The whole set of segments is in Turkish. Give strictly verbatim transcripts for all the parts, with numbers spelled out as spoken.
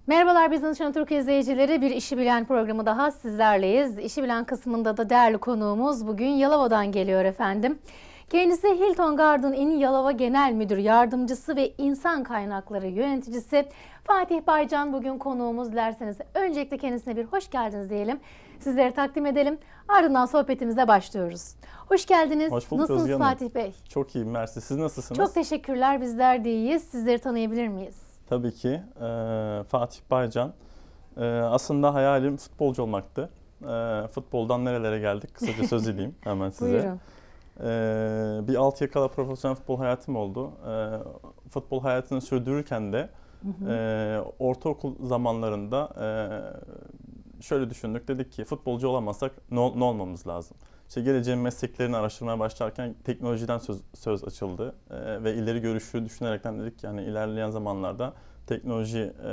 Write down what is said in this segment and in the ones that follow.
Merhabalar Business Channel Türk izleyicileri, bir İşi Bilen programı daha sizlerleyiz. İşi Bilen kısmında da değerli konuğumuz bugün Yalova'dan geliyor efendim. Kendisi Hilton Garden Inn Yalova Genel Müdür Yardımcısı ve İnsan Kaynakları Yöneticisi Fatih Baycan bugün konuğumuz. Dilerseniz öncelikle kendisine bir hoş geldiniz diyelim. Sizleri takdim edelim. Ardından sohbetimize başlıyoruz. Hoş geldiniz. Hoş bulduk Nasılsınız Özge Hanım? Fatih Bey? Çok iyiyim, mersi. Siz nasılsınız? Çok teşekkürler. Bizler de iyiyiz. Sizleri tanıyabilir miyiz? Tabii ki. Ee, Fatih Baycan. Ee, aslında hayalim futbolcu olmaktı. Ee, futboldan nerelere geldik? Kısaca söz edeyim hemen size. Buyurun. Ee, bir altı yıl kadar profesyonel futbol hayatım oldu. Ee, futbol hayatını sürdürürken de Hı hı. e, ortaokul zamanlarında e, şöyle düşündük. Dedik ki futbolcu olamazsak ne, ol- ne olmamız lazım? İşte geleceğin mesleklerini araştırmaya başlarken teknolojiden söz, söz açıldı. Ee, ve ileri görüşü düşünerekten dedik ki yani ilerleyen zamanlarda teknoloji e,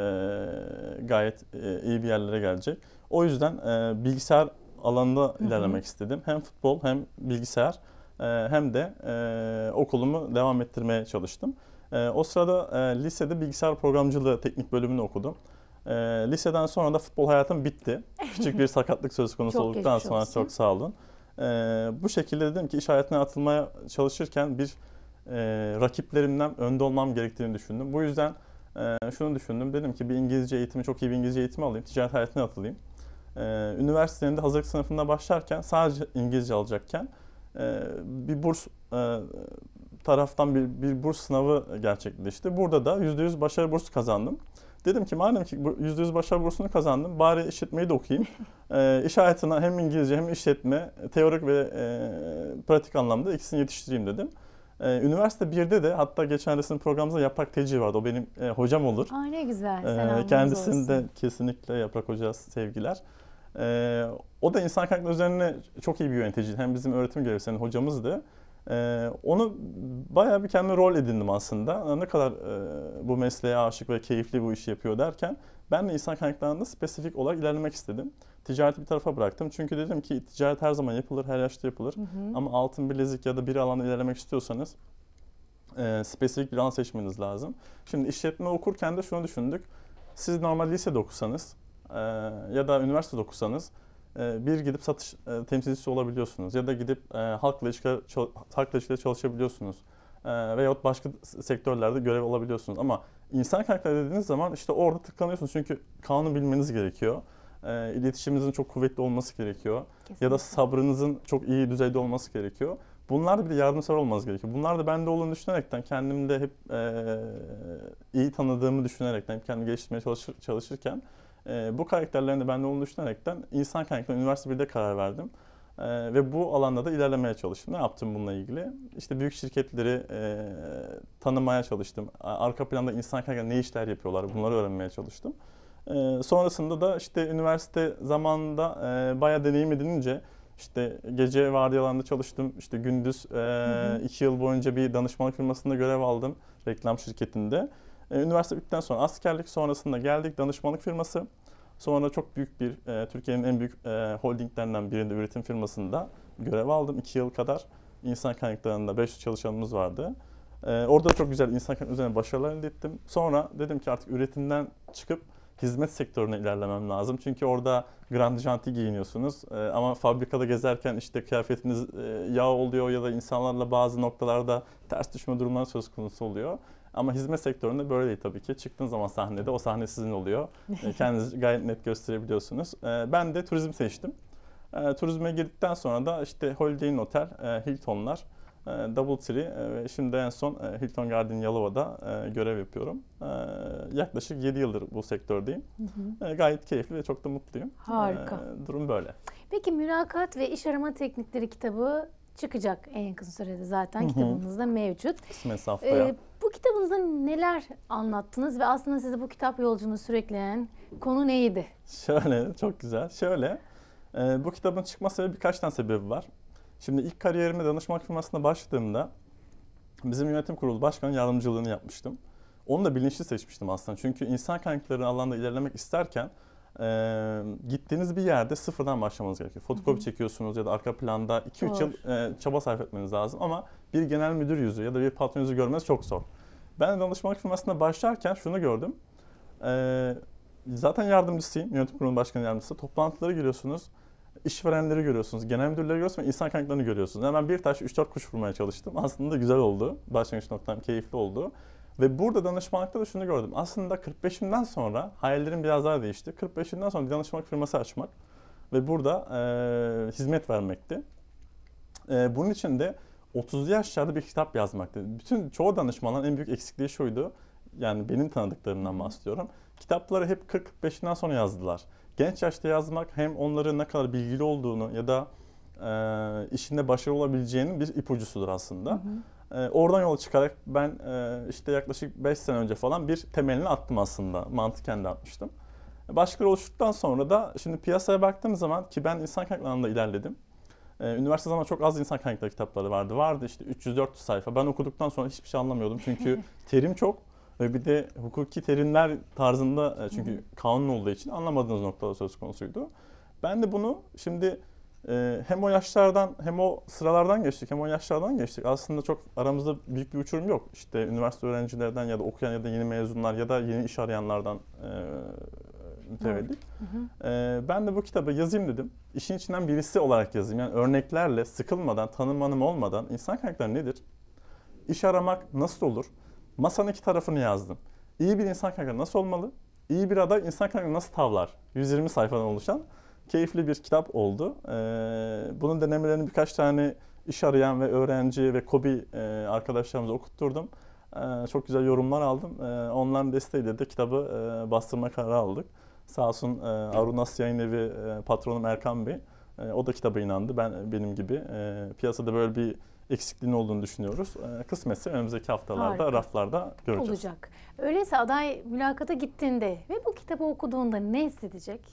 gayet e, iyi bir yerlere gelecek. O yüzden e, bilgisayar alanında Hı hı. ilerlemek istedim. Hem futbol hem bilgisayar e, hem de e, okulumu devam ettirmeye çalıştım. E, o sırada e, lisede bilgisayar programcılığı teknik bölümünü okudum. E, liseden sonra da futbol hayatım bitti. Küçük bir sakatlık söz konusu Çok olduktan geçmiş sonra olsun. çok sağ olun. E, bu şekilde dedim ki iş hayatına atılmaya çalışırken bir e, rakiplerimden önde olmam gerektiğini düşündüm. Bu yüzden e, şunu düşündüm. Dedim ki bir İngilizce eğitimi, çok iyi bir İngilizce eğitimi alayım, ticaret hayatına atılayım. E, üniversitenin de hazırlık sınıfında başlarken sadece İngilizce alacakken e, bir burs e, taraftan bir, bir burs sınavı gerçekleşti. Burada da yüzde yüz başarı bursu kazandım. Dedim ki madem ki bu yüzde yüz başarı bursunu kazandım, bari işletmeyi de okuyayım. e, iş hayatına hem İngilizce hem işletme, teorik ve e, pratik anlamda ikisini yetiştireyim dedim. E, üniversite birde de hatta geçen resim programımızda Yaprak Teci vardı. O benim e, hocam olur. Aa, ne güzel. E, Selamlarınız kendisini de olsun. kesinlikle Yaprak Hoca sevgiler. E, o da insan kaynakları üzerine çok iyi bir yönetici. Hem bizim öğretim görevlisi, hocamızdı. Ee, onu bayağı bir kendime rol edindim aslında. Ne kadar e, bu mesleğe aşık ve keyifli bu işi yapıyor derken ben de insan kaynaklarında spesifik olarak ilerlemek istedim. Ticareti bir tarafa bıraktım. Çünkü dedim ki ticaret her zaman yapılır, her yaşta yapılır. Hı hı. Ama altın bilezik ya da bir alanda ilerlemek istiyorsanız e, spesifik bir alan seçmeniz lazım. Şimdi işletme okurken de şunu düşündük. Siz normal lisede okusanız e, ya da üniversitede okusanız e, bir gidip satış e, temsilcisi olabiliyorsunuz ya da gidip e, halkla ilişkiler çal- halkla ilişkiler çalışabiliyorsunuz. E, veyahut başka sektörlerde görev alabiliyorsunuz. Ama insan kaynakları dediğiniz zaman işte orada tıklanıyorsunuz çünkü kanunu bilmeniz gerekiyor. E, iletişiminizin çok kuvvetli olması gerekiyor. Ya da Kesinlikle. sabrınızın çok iyi düzeyde olması gerekiyor. Bunlar da bir de yardımsever olmanız gerekiyor. Bunlar da bende olduğunu düşünerekten kendimde hep e, iyi tanıdığımı düşünerekten, hep kendimi geliştirmeye çalışır, çalışırken e, bu karakterlerin de bende olduğunu düşünerekten insan kaynakları üniversite birde karar verdim. E, ve bu alanda da ilerlemeye çalıştım. Ne yaptım bununla ilgili? İşte büyük şirketleri e, tanımaya çalıştım. Arka planda insan kaynakları ne işler yapıyorlar bunları öğrenmeye çalıştım. E, sonrasında da işte üniversite zamanında e, bayağı deneyim edinince işte gece vardiyalarında çalıştım. İşte gündüz Hı e, hı. iki yıl boyunca bir danışmanlık firmasında görev aldım. Reklam şirketinde. E, üniversite bittikten sonra askerlik sonrasında geldik danışmanlık firması. Sonra çok büyük bir, e, Türkiye'nin en büyük e, holdinglerinden birinde üretim firmasında görev aldım. iki yıl kadar insan kaynaklarında beş yüz çalışanımız vardı. E, orada çok güzel insan kaynakları üzerine başarılar elde ettim. Sonra dedim ki artık üretimden çıkıp hizmet sektörüne ilerlemem lazım. Çünkü orada grand janti giyiniyorsunuz. Ee, ama fabrikada gezerken işte kıyafetiniz e, yağ oluyor ya da insanlarla bazı noktalarda ters düşme durumları söz konusu oluyor. Ama hizmet sektöründe böyle değil tabii ki. Çıktığın zaman sahnede o sahne sizin oluyor. E, kendinizi gayet net gösterebiliyorsunuz. E, ben de turizm seçtim. E, turizme girdikten sonra da işte Holiday Inn Otel, e, Hilton'lar, e, DoubleTree e, ve şimdi en son e, Hilton Garden Yalova'da e, görev yapıyorum. E, yaklaşık yedi yıldır bu sektördeyim. Hı hı. E, gayet keyifli ve çok da mutluyum. Harika. E, durum böyle. Peki mülakat ve iş arama teknikleri kitabı çıkacak en kısa sürede zaten Hı hı. kitabımızda mevcut. Kısmetse haftaya. Ee, bu kitabınızda neler anlattınız ve aslında sizi bu kitap yolculuğunu sürükleyen konu neydi? Şöyle, çok güzel. Şöyle, e, bu kitabın çıkma sebebi birkaç tane sebebi var. Şimdi ilk kariyerime danışmanlık firmasına başladığımda bizim yönetim kurulu başkanı yardımcılığını yapmıştım. Onu da bilinçli seçmiştim aslında. Çünkü insan kaynakları alanında ilerlemek isterken e, gittiğiniz bir yerde sıfırdan başlamanız gerekiyor. Fotokopi Hı hı. çekiyorsunuz ya da arka planda iki üç yıl Doğru. e, çaba sarf etmeniz lazım. Ama bir genel müdür yüzü ya da bir patron yüzü görmeniz çok zor. Ben danışmanlık firmasına başlarken şunu gördüm. E, zaten yardımcısıyım, yönetim kurulu başkanı yardımcısı. Toplantıları görüyorsunuz, işverenleri görüyorsunuz, genel müdürleri görüyorsunuz ve insan kaynaklarını görüyorsunuz. Hemen bir taş üç dört kuş vurmaya çalıştım. Aslında güzel oldu. Başlangıç noktam keyifli oldu. Ve burada danışmanlıkta da şunu gördüm. Aslında kırk beşimden sonra hayallerim biraz daha değişti. kırk beşimden sonra bir danışmanlık firması açmak ve burada e, hizmet vermekti. E, bunun için de otuzlu yaşlarda bir kitap yazmaktı. Bütün çoğu danışmanların en büyük eksikliği şuydu. Yani benim tanıdıklarımdan bahsediyorum. Kitapları hep kırk kırk beşinden sonra yazdılar. Genç yaşta yazmak hem onların ne kadar bilgili olduğunu ya da e, işinde başarılı olabileceğinin bir ipucusudur aslında. Hı hı. E, oradan yola çıkarak ben e, işte yaklaşık beş sene önce falan bir temelini attım aslında. Mantıken de atmıştım. Başkaları oluştuktan sonra da şimdi piyasaya baktığım zaman ki ben insan kaynaklarında ilerledim. Ee, üniversite zamanında çok az insan kaynakları kitapları vardı. Vardı işte üç yüz dört yüz sayfa. Ben okuduktan sonra hiçbir şey anlamıyordum. Çünkü terim çok ve bir de hukuki terimler tarzında çünkü kanun olduğu için anlamadığınız noktada söz konusuydu. Ben de bunu şimdi e, hem o yaşlardan hem o sıralardan geçtik hem o yaşlardan geçtik. Aslında çok aramızda büyük bir uçurum yok. İşte üniversite öğrencilerden ya da okuyan ya da yeni mezunlar ya da yeni iş arayanlardan e, mütevellit. Ee, ben de bu kitabı yazayım dedim. İşin içinden birisi olarak yazayım. Yani örneklerle, sıkılmadan, tanımanım olmadan insan kaynakları nedir? İş aramak nasıl olur? Masanın iki tarafını yazdım. İyi bir insan kaynakları nasıl olmalı? İyi bir aday insan kaynakları nasıl tavlar? yüz yirmi sayfadan oluşan keyifli bir kitap oldu. Ee, bunun denemelerini birkaç tane iş arayan ve öğrenci ve KOBİ e, arkadaşlarımıza okutturdum. Ee, çok güzel yorumlar aldım. Ee, onların desteğiyle de kitabı e, bastırma kararı aldık. Sağ olsun e, Arunas Yayın Evi e, patronum Erkan Bey, e, o da kitaba inandı. Ben benim gibi e, piyasada böyle bir eksikliğin olduğunu düşünüyoruz. E, kısmetse önümüzdeki haftalarda Harika. Raflarda göreceğiz. Olacak. Öyleyse aday mülakata gittiğinde ve bu kitabı okuduğunda ne hissedecek?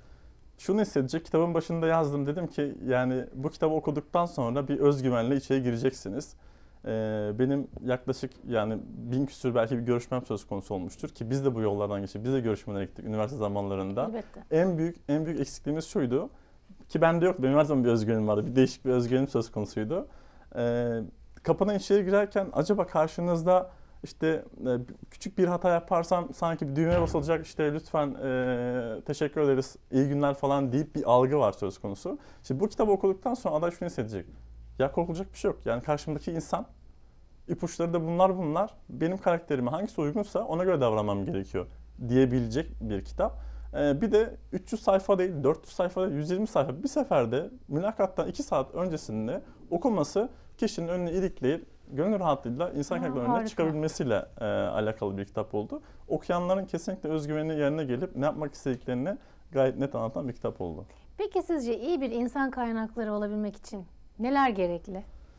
Şunu hissedecek, kitabın başında yazdım. Dedim ki yani bu kitabı okuduktan sonra bir özgüvenle içeri gireceksiniz. Ee, benim yaklaşık yani bin küsür belki bir görüşmem söz konusu olmuştur ki biz de bu yollardan geçtik. Biz de görüşmelere gittik üniversite zamanlarında. Elbette. En büyük en büyük eksikliğimiz şuydu ki bende yok. Benim her zaman bir özgüvenim vardı. Bir değişik bir özgüvenim söz konusuydu. Ee, kapıdan içeri girerken acaba karşınızda işte e, küçük bir hata yaparsam sanki bir düğmeye basılacak işte lütfen e, teşekkür ederiz, iyi günler falan deyip bir algı var söz konusu. Şimdi bu kitabı okuduktan sonra aday şunu hissedecek. Ya korkulacak bir şey yok. Yani karşımdaki insan, ipuçları da bunlar bunlar. Benim karakterime hangisi uygunsa ona göre davranmam gerekiyor diyebilecek bir kitap. Ee, bir de üç yüz sayfa değil, dört yüz sayfa değil, yüz yirmi sayfa bir seferde mülakattan iki saat öncesinde okuması kişinin önüne ilikleyip gönül rahatlığıyla insan kaynakları önüne çıkabilmesiyle e, alakalı bir kitap oldu. Okuyanların kesinlikle özgüveni yerine gelip ne yapmak istediklerini gayet net anlatan bir kitap oldu. Peki sizce iyi bir insan kaynakları olabilmek için neler gerekli?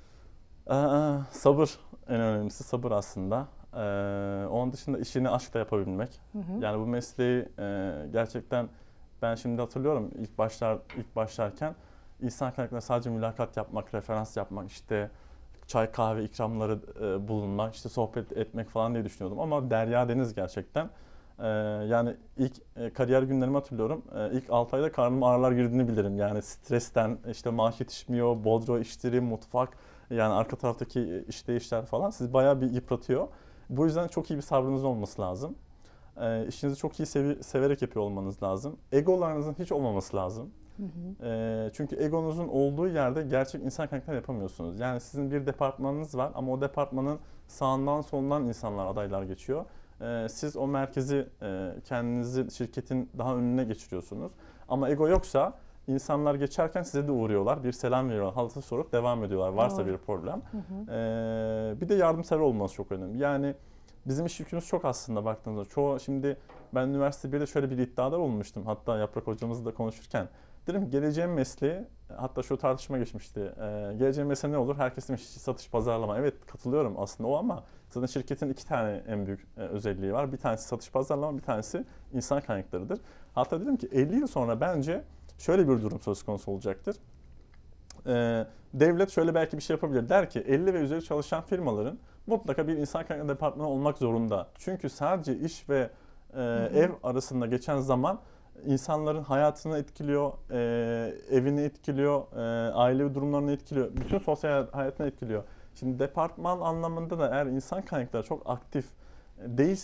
Ee, sabır en önemlisi sabır aslında. Ee, onun dışında işini aşkla yapabilmek. Hı hı. Yani bu mesleği e, gerçekten ben şimdi hatırlıyorum ilk başlar ilk başlarken insan kaynakları sadece mülakat yapmak, referans yapmak, işte çay kahve ikramları e, bulunmak, işte sohbet etmek falan diye düşünüyordum ama derya deniz gerçekten. Ee, yani ilk e, kariyer günlerimi hatırlıyorum. Ee, ilk altı ayda karnıma ağrılar girdiğini bilirim. Yani stresten işte maaş yetişmiyor, bordro işleri, mutfak, yani arka taraftaki işleyişler falan sizi bayağı bir yıpratıyor. Bu yüzden çok iyi bir sabrınız olması lazım. Ee, işinizi çok iyi sevi- severek yapıyor olmanız lazım. Egolarınızın hiç olmaması lazım. Hı hı. Ee, çünkü egonuzun olduğu yerde gerçek insan kaynakları yapamıyorsunuz. Yani sizin bir departmanınız var ama o departmanın sağından solundan insanlar, adaylar geçiyor. Ee, siz o merkezi e, kendinizi şirketin daha önüne geçiriyorsunuz. Ama ego yoksa insanlar geçerken size de uğruyorlar. Bir selam veriyorlar, haltı sorup devam ediyorlar varsa Doğru. bir problem. Hı hı. Ee, bir de yardımsever olması çok önemli. Yani bizim iş yükümüz çok aslında baktığınızda. Çoğu şimdi ben üniversite birde şöyle bir iddiada bulunmuştum. Hatta Yaprak hocamızla konuşurken. Dedim geleceğin mesleği, hatta şu tartışma geçmişti. Ee, geleceğin mesleği ne olur? Herkes demiş satış, pazarlama. Evet katılıyorum aslında o ama zaten şirketin iki tane en büyük e, özelliği var. Bir tanesi satış, pazarlama, bir tanesi insan kaynaklarıdır. Hatta dedim ki elli yıl sonra bence şöyle bir durum söz konusu olacaktır. Ee, devlet şöyle belki bir şey yapabilir. Der ki elli ve üzeri çalışan firmaların mutlaka bir insan kaynakları departmanı olmak zorunda. Çünkü sadece iş ve e, ev arasında geçen zaman insanların hayatını etkiliyor, e, evini etkiliyor, e, aile durumlarını etkiliyor, bütün sosyal hayatını etkiliyor. Şimdi departman anlamında da eğer insan kaynakları çok aktif değilse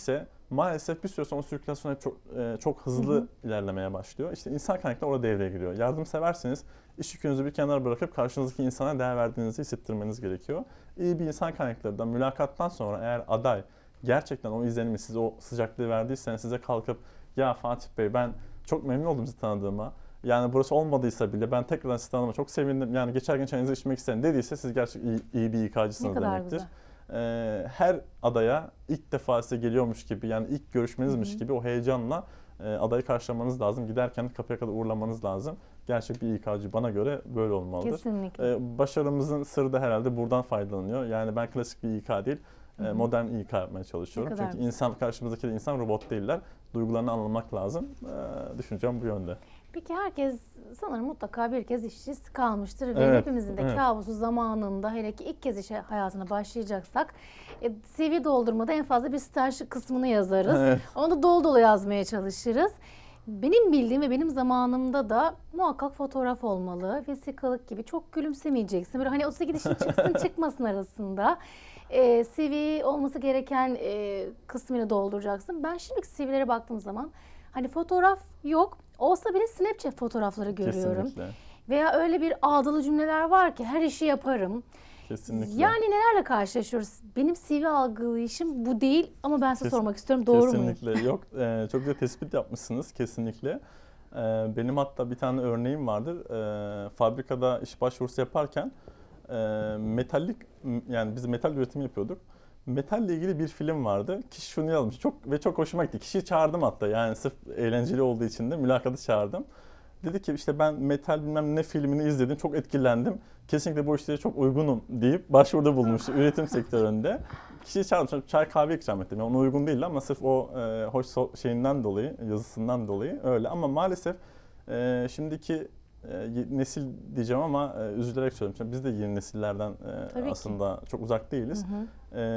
maalesef bir süre sonra sirkülasyon hep çok e, çok hızlı hı hı. ilerlemeye başlıyor. İşte insan kaynakları orada devreye giriyor. Yardımseverseniz iş yükünüzü bir kenara bırakıp karşınızdaki insana değer verdiğinizi hissettirmeniz gerekiyor. İyi bir insan kaynaklarından mülakattan sonra eğer aday gerçekten o izlenimi, size o sıcaklığı verdiyseniz size kalkıp ya Fatih Bey ben çok memnun oldum sizi tanıdığıma. Yani burası olmadıysa bile ben tekrar sizi tanıdığıma çok sevindim. Yani geçer gün çayınızı içmek isterim dediyse siz gerçekten iyi, iyi bir İK'cısınız demektir. Güzel. Ee, her adaya ilk defa size geliyormuş gibi yani ilk görüşmenizmiş hı hı. gibi o heyecanla e, adayı karşılamanız lazım. Giderken kapıya kadar uğurlamanız lazım. Gerçek bir İK'cı bana göre böyle olmalıdır. Kesinlikle. Ee, başarımızın sırrı da herhalde buradan faydalanıyor. Yani ben klasik bir İK değil, hı hı. modern İK yapmaya çalışıyorum. Çünkü güzel. insan karşımızdaki de insan, robot değiller. Duygularını anlamak lazım. Ee, düşüncem bu yönde. Peki herkes sanırım mutlaka bir kez işsiz kalmıştır ve evet, hepimizin de evet. kabusu zamanında, hele ki ilk kez işe hayatına başlayacaksak e, C V doldurmada en fazla bir staj kısmını yazarız. Evet. Onu da dolu dolu yazmaya çalışırız. Benim bildiğim ve benim zamanımda da muhakkak fotoğraf olmalı. Vesikalık gibi çok gülümsemeyeceksin. Böyle hani otuz sekiz işin çıksın çıkmasın arasında. E, C V olması gereken e, kısmını dolduracaksın. Ben şimdi C V'lere baktığım zaman hani fotoğraf yok. Olsa bile Snapchat fotoğrafları görüyorum. Kesinlikle. Veya öyle bir ağdalı cümleler var ki her işi yaparım. Kesinlikle. Yani nelerle karşılaşıyoruz? Benim C V algılayışım bu değil ama ben size Kes, sormak istiyorum. Doğru mu? Kesinlikle. Muyum? Yok. E, çok güzel tespit yapmışsınız. Kesinlikle. E, benim hatta bir tane örneğim vardır. E, fabrikada iş başvurusu yaparken e, metallik, yani biz metal üretimi yapıyorduk. Metalle ilgili bir film vardı. Kişi şunu yazmış. Çok ve çok hoşuma gitti. Kişiyi çağırdım hatta. Yani sırf eğlenceli olduğu için de mülakatı çağırdım. Dedi ki işte ben metal bilmem ne filmini izledim. Çok etkilendim. Kesinlikle bu işlere çok uygunum deyip başvuruda bulunmuş üretim sektöründe. Kişiyi çağırdım. Çay kahve ikram ettim. Yani ona uygun değil ama sırf o e, hoş so- şeyinden dolayı, yazısından dolayı öyle. Ama maalesef e, şimdiki e, nesil diyeceğim ama e, üzülerek söylüyorum. Biz de yeni nesillerden e, aslında ki. çok uzak değiliz. Hı hı. E,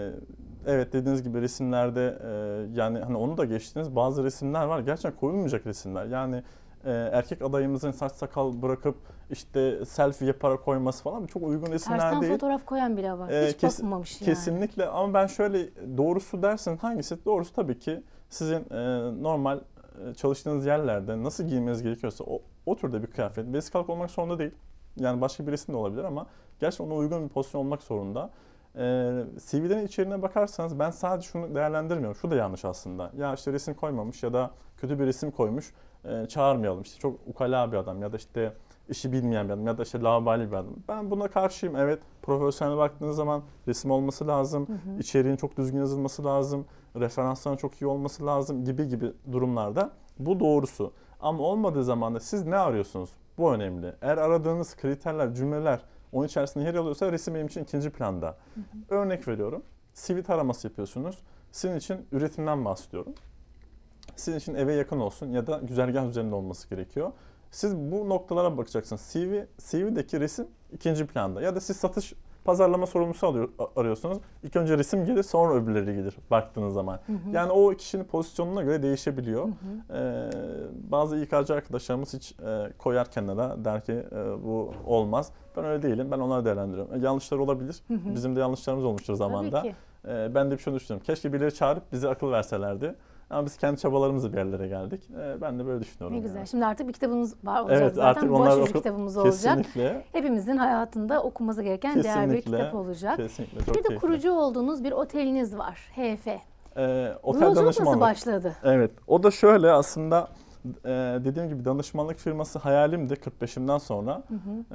evet dediğiniz gibi resimlerde e, yani hani onu da geçtiniz. Bazı resimler var gerçekten koyulmayacak resimler. Yani e, erkek adayımızın saç sakal bırakıp işte selfie yaparak koyması falan çok uygun resimler Tersten değil. fotoğraf koyan bile var. E, Hiç kes, bakmamış yani. Kesinlikle ama ben şöyle doğrusu dersin hangisi? Doğrusu tabii ki sizin e, normal çalıştığınız yerlerde nasıl giyinmeniz gerekiyorsa o, o türde bir kıyafet. Vesikalık olmak zorunda değil. Yani başka bir resim de olabilir ama gerçekten ona uygun bir pozisyon olmak zorunda. Ee, C V'lerin içeriğine bakarsanız ben sadece şunu değerlendirmiyorum. Şu da yanlış aslında. Ya işte resim koymamış ya da kötü bir resim koymuş. E, çağırmayalım. İşte çok ukala bir adam ya da işte işi bilmeyen bir adam ya da işte laubali bir adam. Ben buna karşıyım. Evet, profesyonel baktığınız zaman resim olması lazım. Hı hı. İçeriğin çok düzgün yazılması lazım. Referansların çok iyi olması lazım gibi gibi durumlarda. Bu doğrusu. Ama olmadığı zaman da siz ne arıyorsunuz? Bu önemli. Eğer aradığınız kriterler, cümleler onun içerisinde yer alıyorsa resim benim için ikinci planda. Hı hı. Örnek veriyorum. C V taraması yapıyorsunuz. Sizin için üretimden bahsediyorum. Sizin için eve yakın olsun ya da güzergah üzerinde olması gerekiyor. Siz bu noktalara bakacaksınız. C V, C V'deki resim ikinci planda. Ya da siz satış pazarlama sorumlusu alıyor, arıyorsunuz. İlk önce resim gelir, sonra öbürleri gelir baktığınız zaman. Hı hı. Yani o kişinin pozisyonuna göre değişebiliyor. Hı hı. Ee, bazı İK'cı arkadaşlarımız hiç e, koyar kenara, der ki e, bu olmaz. Ben öyle değilim, ben onları değerlendiriyorum. Yanlışlar olabilir. Hı hı. Bizim de yanlışlarımız olmuştur zamanda. Ee, ben de bir şey düşünüyorum. Keşke birileri çağırıp bize akıl verselerdi. Ama biz kendi çabalarımızla bir yerlere geldik. Ee, ben de böyle düşünüyorum. Ne güzel. Yani. Şimdi artık bir kitabımız var olacak evet, zaten. Artık onlar Başucu oku- kitabımız olacak. Kesinlikle. Hepimizin hayatında okunması gereken Kesinlikle. değerli bir kitap olacak. Kesinlikle. Çok bir de keyifli. kurucu olduğunuz bir oteliniz var. H F. Ee, otel Yolculuk danışmanlık. nasıl başladı? Evet. O da şöyle aslında e, dediğim gibi danışmanlık firması hayalimdi kırk beşimden sonra. Hı hı.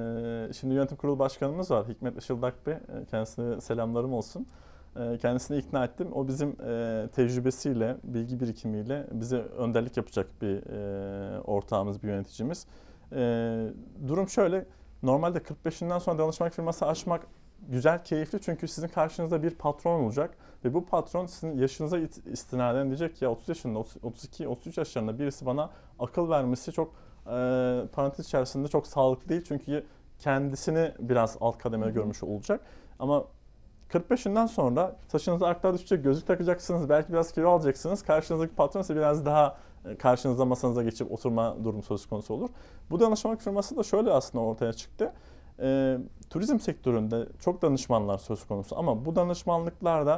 E, şimdi yönetim kurulu başkanımız var. Hikmet Işıldak Bey. Kendisine selamlarım olsun. Kendisini ikna ettim. O bizim e, tecrübesiyle, bilgi birikimiyle bize önderlik yapacak bir e, ortağımız, bir yöneticimiz. E, durum şöyle, normalde kırk beşinden sonra danışmanlık firması açmak güzel, keyifli çünkü sizin karşınızda bir patron olacak ve bu patron sizin yaşınıza istinaden diyecek ki ya otuz yaşında, otuz iki, otuz üç yaşlarında birisi bana akıl vermesi çok e, parantez içerisinde çok sağlıklı değil çünkü kendisini biraz alt kademede görmüş olacak. Ama kırk beşinden sonra saçınıza aklar düşecek, gözlük takacaksınız, belki biraz kilo alacaksınız. Karşınızdaki patron ise biraz daha karşınıza masanıza geçip oturma durumu söz konusu olur. Bu danışmanlık firması da şöyle aslında ortaya çıktı. E, turizm sektöründe çok danışmanlar söz konusu ama bu danışmanlıklarda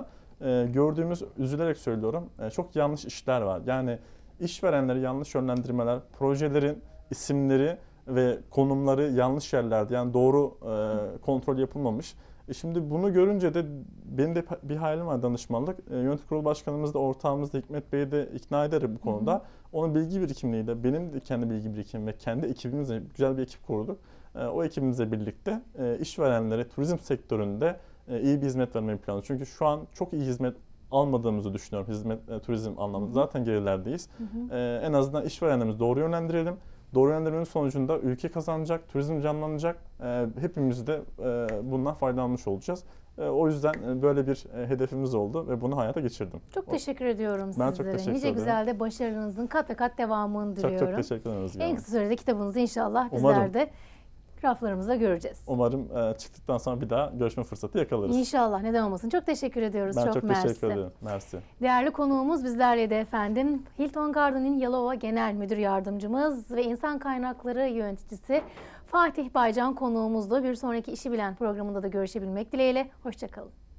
e, gördüğümüz, üzülerek söylüyorum, e, çok yanlış işler var. Yani işverenleri yanlış yönlendirmeler, projelerin isimleri ve konumları yanlış yerlerde, yani doğru e, kontrol yapılmamış. E şimdi bunu görünce de benim de bir hayalim var, danışmanlık. E, yönetim kurulu başkanımız da, ortağımız da Hikmet Bey'i de ikna ederim bu konuda. Hı hı. Onun bilgi birikimliğiyle, benim de kendi bilgi birikimim ve kendi ekibimizle güzel bir ekip kurduk. E, o ekibimizle birlikte e, işverenlere turizm sektöründe e, iyi bir hizmet vermeyi planlıyoruz. Çünkü şu an çok iyi hizmet almadığımızı düşünüyorum hizmet e, turizm anlamında. Hı hı. Zaten gerilerdeyiz. Hı hı. E, en azından işverenlerimizi doğru yönlendirelim. Doğru yönlendirmenin sonucunda ülke kazanacak, turizm canlanacak. E, hepimiz de e, bundan faydalanmış olacağız. E, o yüzden böyle bir e, hedefimiz oldu ve bunu hayata geçirdim. Çok teşekkür ediyorum ben sizlere. Çok teşekkür nice ederim. güzel de başarınızın kat ve kat devamını diliyorum. Çok çok teşekkür ederiz. En kısa sürede kitabınızı inşallah bizler Umarım. de raflarımızda göreceğiz. Umarım e, çıktıktan sonra bir daha görüşme fırsatı yakalarız. İnşallah, neden olmasın. Çok teşekkür ediyoruz. Ben çok, çok mersi. teşekkür ederim. Mersi. Değerli konuğumuz bizlerleydi efendim. Hilton Garden'in Yalova Genel Müdür Yardımcımız ve İnsan Kaynakları Yöneticisi Fatih Baycan konuğumuzdu. Bir sonraki İşi Bilen programında da görüşebilmek dileğiyle. Hoşça kalın.